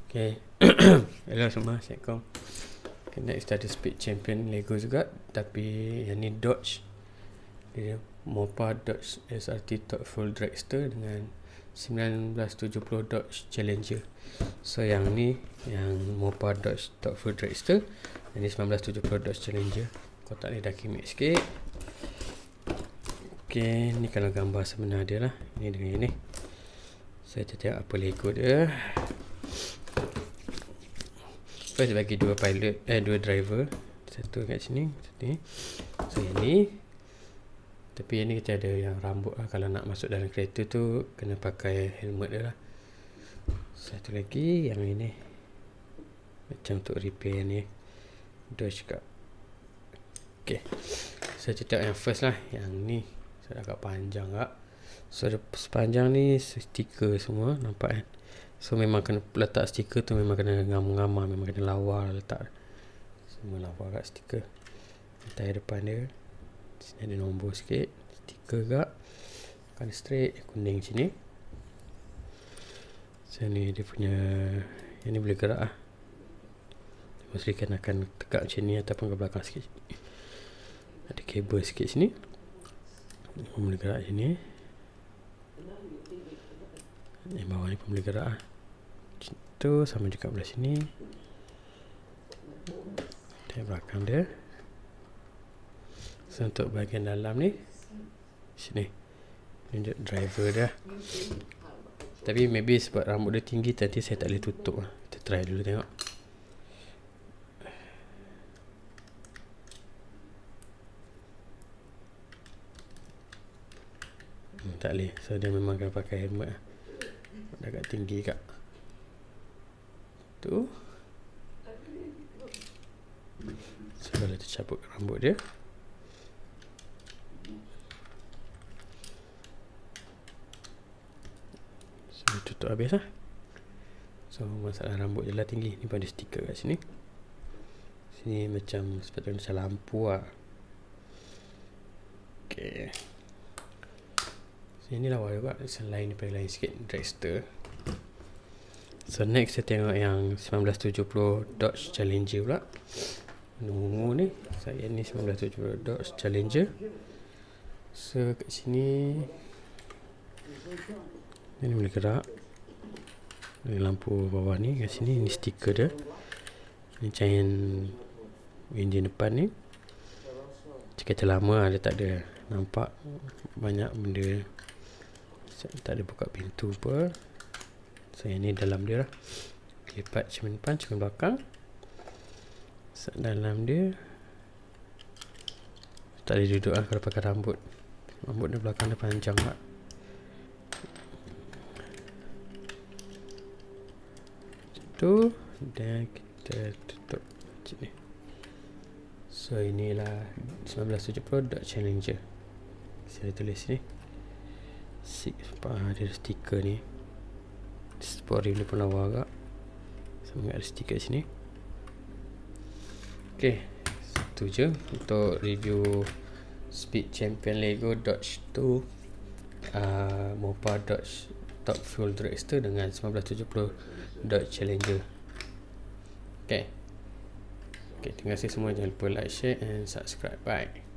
Okay. Hello semua, Assalamualaikum. Okay, next ada Speed Champion Lego juga, tapi yang ni Dodge. Dia Mopar Dodge SRT Top Fuel Dragster dengan 1970 Dodge Challenger. So yang ni, yang Mopar Dodge Top Fuel Dragster, yang ni 1970 Dodge Challenger. Kotak ni dah kimik sikit. Okay, ni kalau gambar sebenar dia lah. Ini dengan ini. Saya tengok apa Lego dia. First bagi dua pilot, dua driver. Satu kat sini, satu ni. So yang ni. Tapi yang ni kita ada yang rambut lah. Kalau nak masuk dalam kereta tu kena pakai helmet dia lah. Satu lagi yang ini. Macam untuk repair ni. Dodge kat. Okay. Saya tengok yang first lah. Yang ni. Saya agak panjang tak. So sepanjang ni stiker semua. Nampak kan. So memang kena letak stiker tu, memang kena ngam-ngam, memang kena lawa letak. Semua lawa kat stiker. Tayar depan dia. Sini ada nombor sikit. Stiker kat. Kan straight. Kuning sini. Sini dia punya. Yang ni boleh gerak lah. Pastikan akan tegak macam ni ataupun ke belakang sikit. Ada kabel sikit sini. Boleh gerak sini. Yang bawah ni pun boleh gerak lah. Tu sama juga belah sini. Di belakang dia. So untuk bahagian dalam ni sini. Ini driver dia. Tapi maybe sebab rambut dia tinggi, nanti saya tak boleh tutup lah. Kita try dulu tengok. Tak boleh. So dia memang akan pakai helmet lah. Agak tinggi kak. Tu. So kalau kita cabut rambut dia. So tutup habis lah. So masalah rambut je lah tinggi. Ni pun ada stiker kat sini. Sini macam sepatutnya macam lampu lah. Okay. Ini lawa juga. Selain daripada lain sikit. Dragster. So next saya tengok yang 1970 Dodge Challenger pula. Nombor ni. Saya ni 1970 Dodge Challenger. So kat sini. Ini boleh gerak. Ini lampu bawah ni. Kat sini. Ini stiker dia. Ini cain enjin depan ni. Kereta lama lah. Dia tak ada nampak banyak benda. Tak ada buka pintu apa. So yang ni dalam dia lah. Lipat cermin depan, cermin belakang. So dalam dia. Tak boleh duduk lah kalau pakai rambut. Rambut dia belakang dia panjang lah. Tu. Dan kita tutup macam ni. So inilah 1970 Dodge Challenger. Saya tulis ni. Ada stiker ni. Sport rim ni pun lawa agak. Sama ada stiker sini. Okay, itu je untuk review Speed Champion Lego Dodge 2 Mopar Dodge Top Fuel Dragster dengan 1970 Dodge Challenger. Okay, terima kasih semua. Jangan lupa like, share and subscribe. Bye.